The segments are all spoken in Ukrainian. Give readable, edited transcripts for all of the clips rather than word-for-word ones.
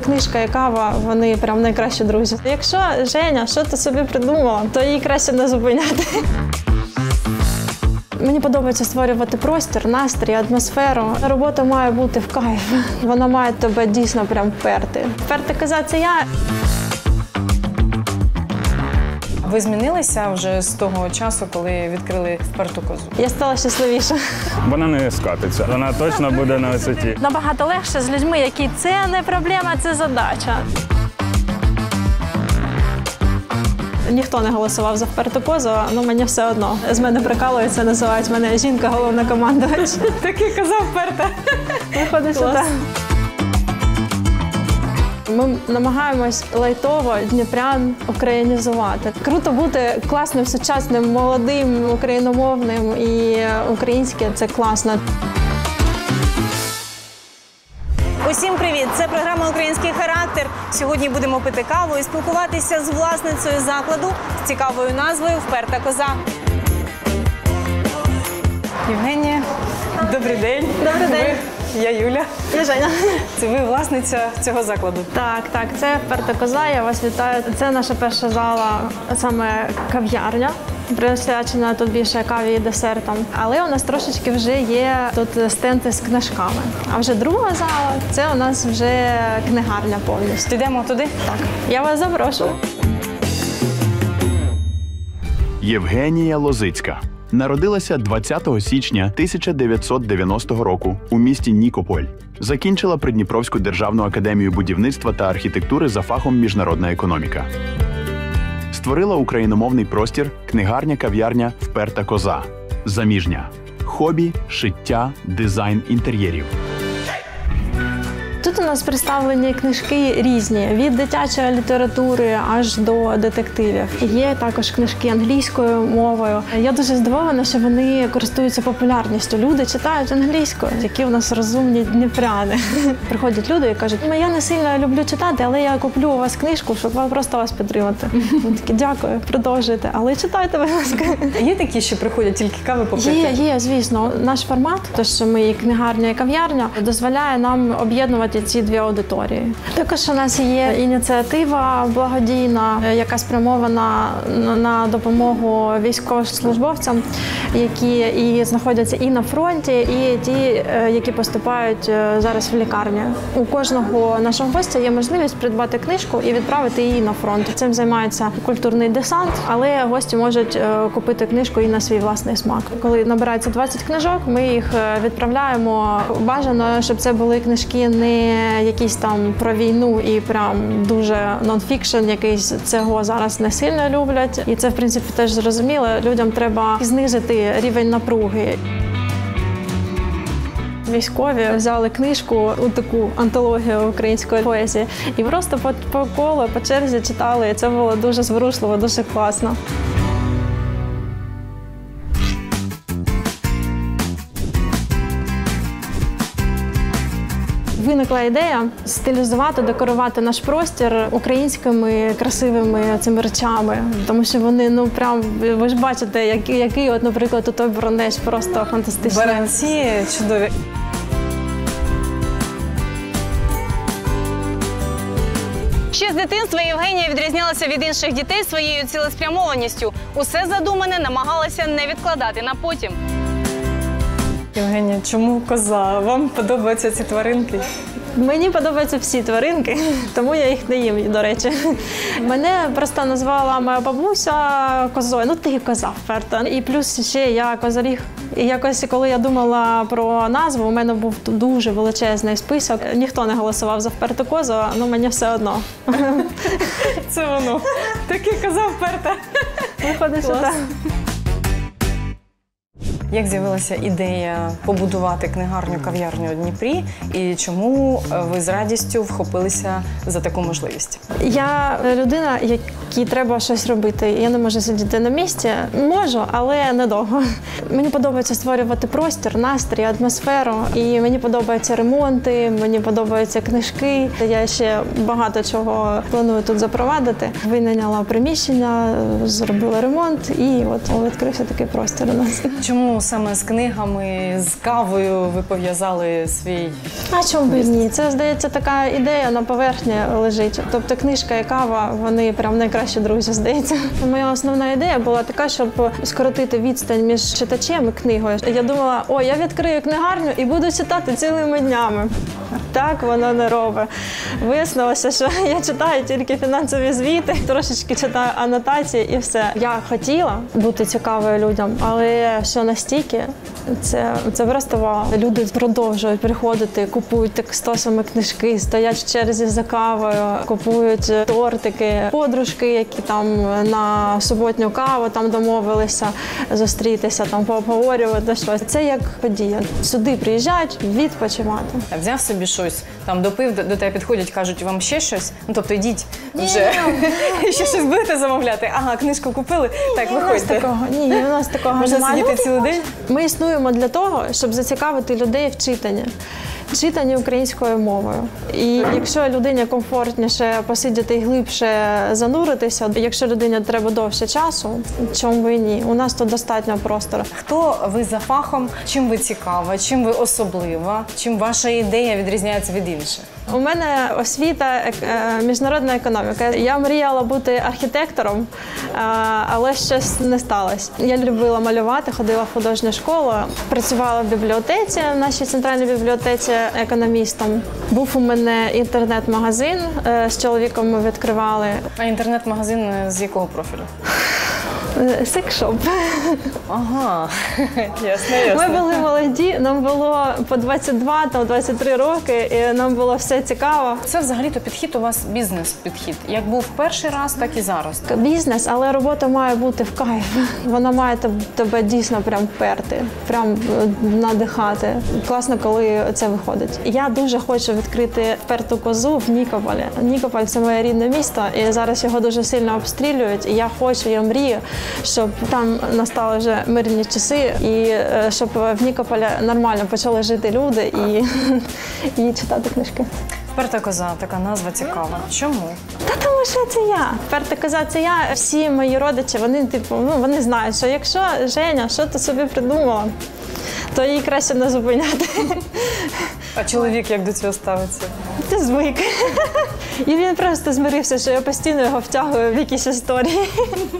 книжка і кава, вони прям найкращі друзі. Якщо Женя, що ти собі придумала, то її краще не зупиняти. Мені подобається створювати простір, настрій, атмосферу. Робота має бути в кайф. Вона має тебе дійсно прям вперти. Вперта коза – це я. Ви змінилися вже з того часу, коли відкрили вперту козу? Я стала щасливіша. Вона не скатиться, вона точно буде на висоті. Набагато легше з людьми, які це не проблема, це задача. Ніхто не голосував за вперту козу, але мені все одно. З мене прикалуються, називають мене жінка головнокомандувач. Таки коза вперта. Виходить сюди. Ми намагаємось лайтово дніпрян українізувати. Круто бути класним, сучасним, молодим, україномовним і українське – це класно. Усім привіт! Це програма «Український характер». Сьогодні будемо пити каву і спілкуватися з власницею закладу з цікавою назвою «Вперта коза». Євгенія, добрий день. Добрий день. Я Юля. Я Женя. Це ви власниця цього закладу? Так, це вперта коза, я вас вітаю. Це наша перша зала, саме кав'ярня, присвячена тут більше каві і десертам. Але у нас трошечки вже є тут стенди з книжками. А вже друга зала – це у нас вже книгарня повністю. Йдемо туди? Так, я вас запрошую. Євгенія Лозицька. Народилася 20 січня 1990 року у місті Нікополь. Закінчила Придніпровську державну академію будівництва та архітектури за фахом міжнародна економіка. Створила україномовний простір книгарня-кав'ярня «Вперта коза». Заміжня. Хобі, шиття, дизайн інтер'єрів. Тут у нас представлені книжки різні, від дитячої літератури аж до детективів. Є також книжки англійською мовою. Я дуже здивована, що вони користуються популярністю. Люди читають англійською, які у нас розумні дніпряни. Приходять люди і кажуть, я не сильно люблю читати, але я куплю у вас книжку, щоб просто вас підтримати. Вони такі, дякую, продовжуйте, але читайте, будь ласка. Є такі, що приходять тільки кави попити? Є, звісно. Наш формат, то що ми і книгарня, і кав'ярня, дозволяє нам об'єднувати ці дві аудиторії. Також у нас є ініціатива благодійна, яка спрямована на допомогу військовослужбовцям, які і знаходяться і на фронті, і ті, які поступають зараз в лікарні. У кожного нашого гостя є можливість придбати книжку і відправити її на фронт. Цим займається культурний десант, але гості можуть купити книжку і на свій власний смак. Коли набирається 20 книжок, ми їх відправляємо. Бажано, щоб це були книжки не якісь там про війну і прям дуже нон-фікшн, якийсь цього зараз не сильно люблять. І це, в принципі, теж зрозуміло. Людям треба знизити рівень напруги. Військові взяли книжку, таку антологію української поезії, і просто по колу, по черзі читали. І це було дуже зворушливо, дуже класно. Виникла ідея стилізувати, декорувати наш простір українськими красивими цими речами, тому що вони, прям, ви ж бачите, який, от, наприклад, той бронеж просто фантастичний. Баранці чудові. Ще з дитинства Євгенія відрізнялася від інших дітей своєю цілеспрямованістю. Усе задумане намагалася не відкладати на потім. Євгенія, чому коза? Вам подобаються ці тваринки? Мені подобаються всі тваринки, тому я їх не їм, до речі. Мене просто назвала моя бабуся козою. Ти коза вперта. І плюс ще я козоріг. І якось, коли я думала про назву, у мене був дуже величезний список. Ніхто не голосував за вперту козу, але мені все одно. Це воно. Таки коза вперта. Виходить сюди. Як з'явилася ідея побудувати книгарню-кав'ярню у Дніпрі і чому ви з радістю вхопилися за таку можливість? Я людина, якій треба щось робити. Я не можу сидіти на місці. Можу, але недовго. Мені подобається створювати простір, настрій, атмосферу. І мені подобаються ремонти, мені подобаються книжки. Я ще багато чого планую тут запровадити. Винайняла приміщення, зробила ремонт і от відкрився такий простір у нас. Чому чому саме з книгами, з кавою ви пов'язали свій... А чому б і ні? Це, здається, така ідея на поверхні лежить. Тобто книжка і кава, вони прям найкращі друзі, здається. Моя основна ідея була така, щоб скоротити відстань між читачем і книгою. Я думала, я відкрию книгарню і буду читати цілими днями. Так воно не робить. Вияснилося, що я читаю тільки фінансові звіти, трошечки читаю анотації і все. Я хотіла бути цікавою людям, але що настільки, це просто вау. Люди продовжують приходити, купують текстосами книжки, стоять в черзі за кавою, купують тортики, подружки, які там на суботню каву там домовилися зустрітися, там пообговорювати щось. Це як подія. Сюди приїжджають відпочивати. Взяв собі щось, там допив, до тебе підходять, кажуть, вам ще щось? Ну, тобто йдіть вже, ще щось будете замовляти? Ага, книжку купили? Так, виходьте. Ні, у нас такого немає. Можна сидіти цілий день? Ми існуємо для того, щоб зацікавити людей в читанні українською мовою. І якщо людині комфортніше посидіти і глибше зануритися, якщо людині треба довше часу, чому ви ні? У нас тут достатньо простору. Хто ви за фахом? Чим ви цікава? Чим ви особлива? Чим ваша ідея відрізняється від інших? У мене освіта міжнародна економіка. Я мріяла бути архітектором, але щось не сталося. Я любила малювати, ходила в художню школу, працювала в бібліотеці, в нашій центральній бібліотеці економістом. Був у мене інтернет-магазин, з чоловіком ми відкривали. А інтернет-магазин з якого профілю? Секшоп. Ага, ясно. Ми були молоді, нам було по 22, там 23 роки, і нам було все цікаво. Це взагалі-то підхід у вас бізнес-підхід. Як був перший раз, так і зараз. Бізнес, але робота має бути в кайф. Вона має тебе дійсно прям перти, прям надихати. Класно, коли це виходить. Я дуже хочу відкрити вперту козу в Нікополі. Нікополь – це моє рідне місто, і зараз його дуже сильно обстрілюють. І я мрію, щоб там настали вже мирні часи, і щоб в Нікополі нормально почали жити люди і читати книжки. Вперта коза, така назва цікава. Чому? Та тому що це я. Вперта коза – це я. Всі мої родичі, вони знають, що якщо Женя, що ти собі придумала, то її краще не зупиняти. А чоловік як до цього ставиться? Це звик. І він просто змирився, що я постійно його втягую в якісь історії.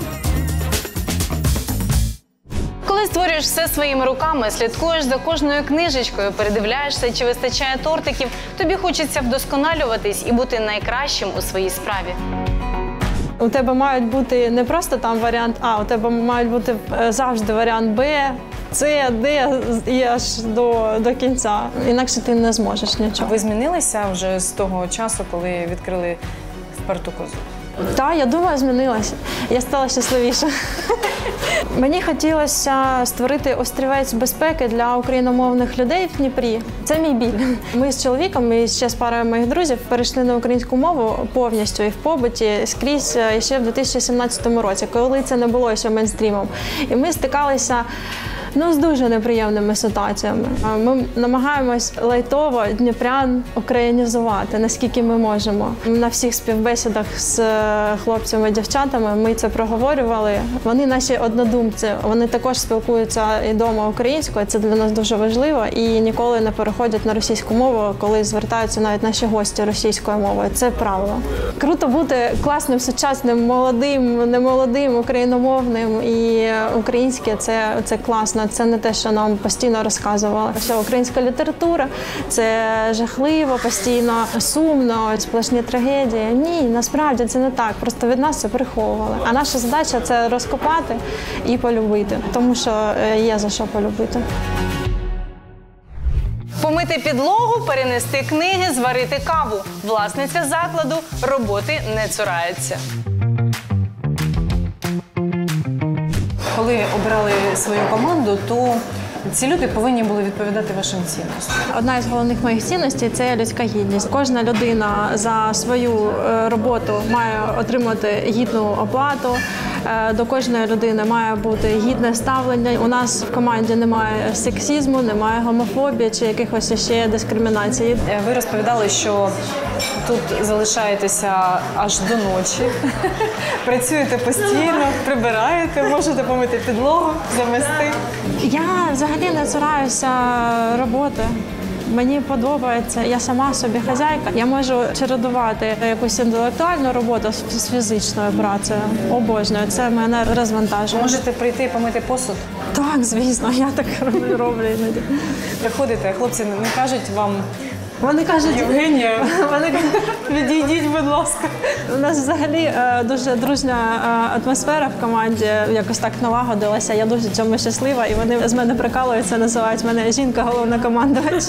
Коли створюєш все своїми руками, слідкуєш за кожною книжечкою, передивляєшся, чи вистачає тортиків, тобі хочеться вдосконалюватись і бути найкращим у своїй справі. У тебе мають бути не просто там варіант А, у тебе мають бути завжди варіант Б, С, Д і аж до кінця. Інакше ти не зможеш нічого. Ви змінилися вже з того часу, коли відкрили вперту козу? Так, я думаю, змінилася. Я стала щасливіша. Мені хотілося створити острівець безпеки для україномовних людей в Дніпрі. Це мій біль. Ми з чоловіком і ще з парою моїх друзів перейшли на українську мову повністю і в побуті, скрізь ще в 2017 році, коли це не було ще мейнстрімом. І ми стикалися з дуже неприємними ситуаціями. Ми намагаємось лайтово дніпрян українізувати, наскільки ми можемо. На всіх співбесідах з хлопцями і дівчатами ми це проговорювали. Вони наші однодумці, вони також спілкуються і вдома українською, це для нас дуже важливо, і ніколи не переходять на російську мову, коли звертаються навіть наші гості російською мовою. Це правило. Круто бути класним, сучасним, молодим, немолодим, україномовним, і українське – це класно. Це не те, що нам постійно розказували. Що українська література – це жахливо, постійно сумно, сплошні трагедії. Ні, насправді це не так. Просто від нас це приховували. А наша задача – це розкопати і полюбити. Тому що є за що полюбити. Помити підлогу, перенести книги, зварити каву. Власниця закладу роботи не цурається. Коли обирали свою команду, то ці люди повинні були відповідати вашим цінностям. Одна із головних моїх цінностей – це людська гідність. Кожна людина за свою роботу має отримати гідну оплату. До кожної людини має бути гідне ставлення. У нас в команді немає сексизму, немає гомофобії чи якихось ще дискримінації. Ви розповідали, що тут залишаєтеся аж до ночі, працюєте постійно, прибираєте, можете помити підлогу, замести. Я взагалі не цураюся роботи. Мені подобається, я сама собі хазяйка. Я можу чередувати якусь інтелектуальну роботу з фізичною працею. Обожнюю, це мене розвантажує. Можете прийти і помити посуд? Так, звісно, я так роблю іноді. Приходите, хлопці не кажуть вам, Вони кажуть, Євгенія, вони кажуть, відійдіть, будь ласка. у нас взагалі дуже дружня атмосфера в команді, якось так налагодилася. Я дуже цьому щаслива, і вони з мене прикалуються, називають мене жінка-головнокомандувач.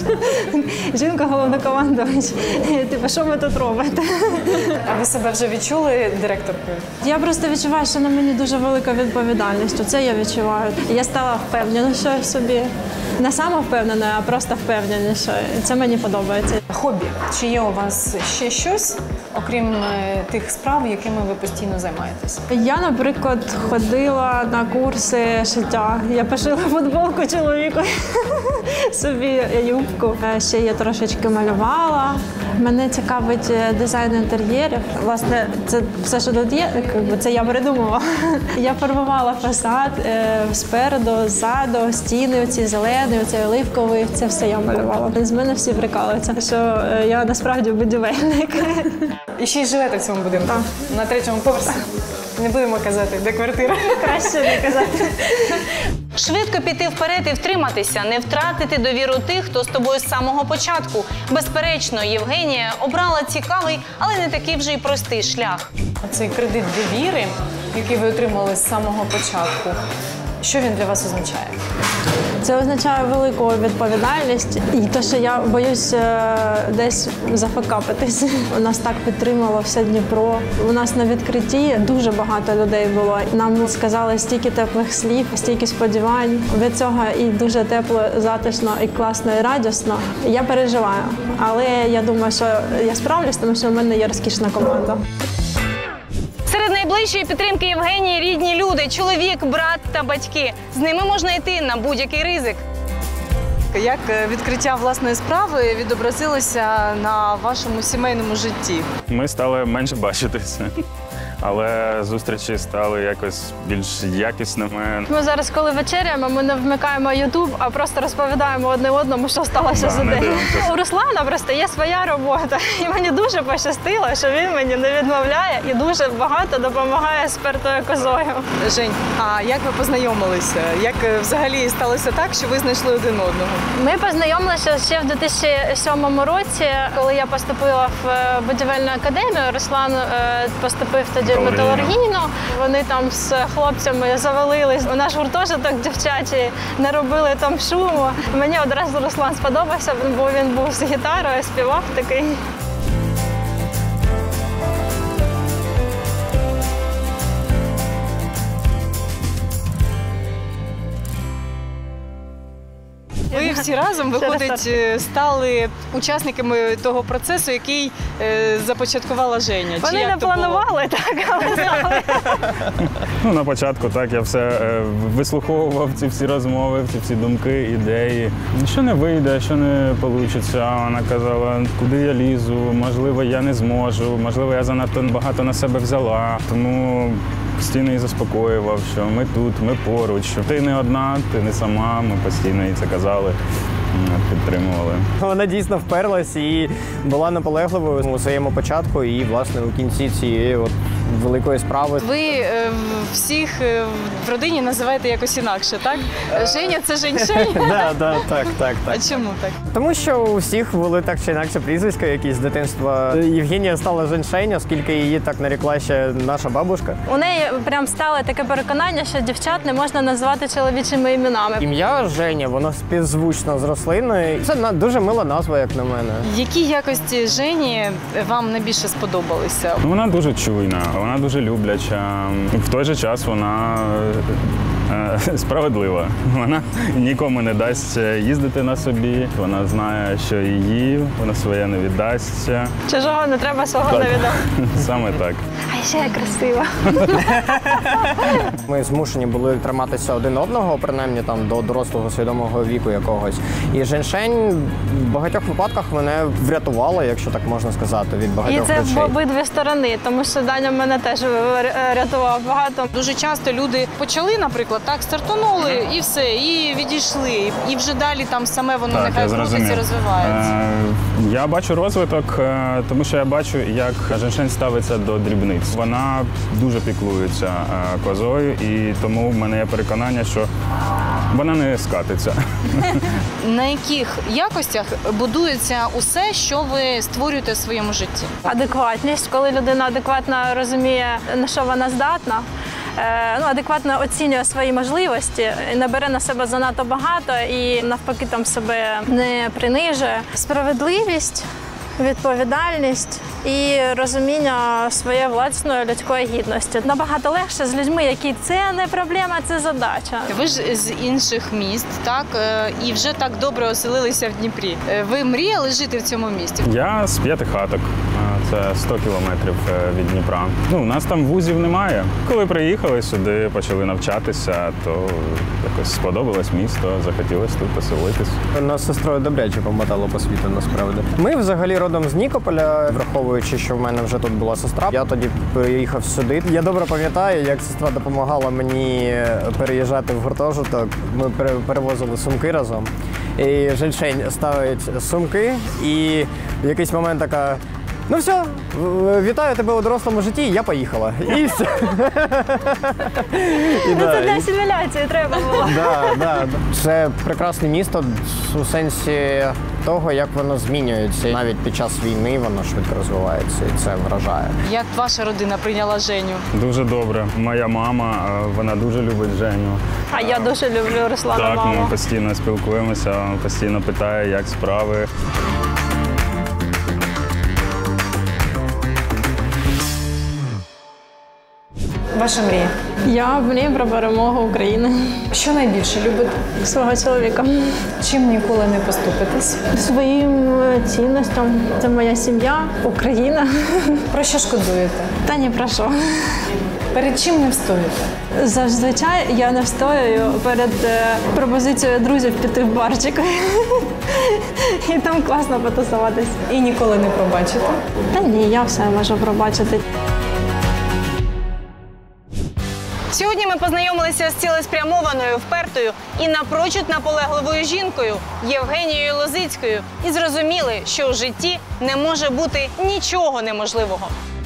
Жінка-головнокомандувач. Типу, що ви тут робите? А ви себе вже відчули директоркою? Я просто відчуваю, що на мені дуже велика відповідальність. Це я відчуваю. Я стала впевненішою в собі. Не самовпевненою, а просто впевненішою. Це мені подобається. Хобі. Чи є у вас ще щось, окрім тих справ, якими ви постійно займаєтесь? Я, наприклад, ходила на курси шиття. Я пошила футболку чоловіку, собі юбку. Ще я трошечки малювала. Мене цікавить дизайн інтер'єрів. Власне, це все, що тут є, це я придумала. Я фарбувала фасад спереду, ззаду, стіни оці зелені, оці оливковий. Це все я малювала. З мене всі прикалуються, що я насправді будівельник. І ще й живете в цьому будинку? Так. На 3-му поверсі? Не будемо казати, де квартира. Краще не казати. Швидко піти вперед і втриматися, не втратити довіру тих, хто з тобою з самого початку. Безперечно, Євгенія обрала цікавий, але не такий вже й простий шлях. Цей кредит довіри, який ви отримали з самого початку, що він для вас означає? Це означає велику відповідальність і те, що я боюсь десь зафакапитись. У нас так підтримало все Дніпро. У нас на відкритті дуже багато людей було. Нам сказали стільки теплих слів, стільки сподівань. Від цього і дуже тепло, затишно, і класно, і радісно. Я переживаю, але я думаю, що я справлюсь, тому що в мене є розкішна команда. Серед найближчої підтримки Євгенії рідні люди – чоловік, брат та батьки. З ними можна йти на будь-який ризик. Як відкриття власної справи відобразилося на вашому сімейному житті? Ми стали менше бачитися, але зустрічі стали якось більш якісними. Ми зараз, коли вечеряємо, ми не вмикаємо Ютуб, а просто розповідаємо одне одному, що сталося за не день. дивимося. У Руслана просто є своя робота. І мені дуже пощастило, що він мені не відмовляє і дуже багато допомагає з спертою козою. Жень, а як ви познайомилися? Як взагалі сталося так, що ви знайшли один одного? Ми познайомилися ще в 2007 році, коли я поступила в будівельну академію. Руслан поступив тоді в металургійну. Вони там з хлопцями завалились у наш гуртожиток дівчачий, не робили там шуму. Мені одразу Руслан сподобався, бо він був з гітарою, співав такий. Ви всі разом, виходить, стали учасниками того процесу, який започаткувала Женя. Чи Вони як не то було? планували так, але знали. Ну, на початку так я все вислуховував ці всі розмови, ці всі думки, ідеї. Що не вийде, що не вийде. Вона казала, куди я лізу, можливо, я не зможу, можливо, я занадто багато на себе взяла. Тому постійно її заспокоював, що ми тут, ми поруч. Ти не одна, ти не сама, ми постійно їй це казали, підтримували. Вона дійсно вперлась і була наполегливою у своєму початку і, власне, у кінці цієї великої справи. Ви всіх в родині називаєте якось інакше, так? Женя – це Женьшень. Так. А чому так? Тому що у всіх були так чи інакше прізвиська якісь з дитинства. Євгенія стала Женьшень, оскільки її так нарекла ще наша бабушка. У неї прям стало таке переконання, що дівчат не можна назвати чоловічими іменами. Ім'я Женя, воно співзвучно з рослиною. Це дуже мила назва, як на мене. Які якості Жені вам найбільше сподобалися? Ну, вона дуже чуйна, вона дуже любляча. В той же час вона справедлива. Вона нікому не дасть їздити на собі. Вона знає, що її, вона своє не віддасться. Чужого не треба, свого не віддав. Саме так. А ще я красива. Ми змушені були триматися один одного, принаймні там до дорослого свідомого віку якогось. І Женьшень в багатьох випадках мене врятувала, якщо так можна сказати, від І багатьох це речей. в обидві сторони, тому що Даня мене теж рятував багато. Дуже часто люди почали, наприклад, так стартанули і все, і відійшли. І вже далі там саме воно Так, нехай я крутиться і зрозумів. розвивається. Я бачу розвиток, тому що я бачу, як Женьшень ставиться до дрібниць. Вона дуже піклується козою, і тому в мене є переконання, що вона не скатиться. На яких якостях будується усе, що ви створюєте в своєму житті? Адекватність, коли людина адекватно розуміє, на що вона здатна, адекватно оцінює свої можливості, не бере на себе занадто багато і навпаки там себе не принижує. Справедливість, відповідальність і розуміння своєї власної людської гідності. Набагато легше з людьми, які це не проблема, це задача. Ви ж з інших міст, так, і вже так добре оселилися в Дніпрі. Ви мріяли жити в цьому місті? Я з П'ятихаток, це 100 кілометрів від Дніпра. У нас там вузів немає. Коли приїхали сюди, почали навчатися, то якось сподобалось місто, захотілося тут поселитись. Нас з сестрою добряче помотало по світу, насправді. Ми взагалі родом з Нікополя, враховуючи, що в мене вже тут була сестра. Я тоді приїхав сюди. Я добре пам'ятаю, як сестра допомагала мені переїжджати в гуртожиток. Ми перевозили сумки разом. І Женьшень ставить сумки, і в якийсь момент така: ну все, вітаю тебе у дорослому житті, я поїхала. І все. Це для асиміляції треба було. Це прекрасне місто у сенсі того, як воно змінюється. Навіть під час війни воно швидко розвивається, і це вражає. Як ваша родина прийняла Женю? Дуже добре. Моя мама, вона дуже любить Женю. А я дуже люблю Руслана Так, маму. ми постійно спілкуємося, постійно питає, як справи. Ваша мрія? Я мрію про перемогу України. Що найбільше любите? Свого чоловіка. Чим ніколи не поступитесь? Своїм цінностям. Це моя сім'я, Україна. Про що шкодуєте? Та ні про що. Перед чим не встоїте? Зазвичай я не встоюю перед пропозицією друзів піти в барчик. І там класно потусуватись. І ніколи не пробачите? Та ні, я все можу пробачити. Сьогодні ми познайомилися з цілеспрямованою, впертою і напрочуд наполегливою жінкою Євгенією Лозицькою і зрозуміли, що у житті не може бути нічого неможливого.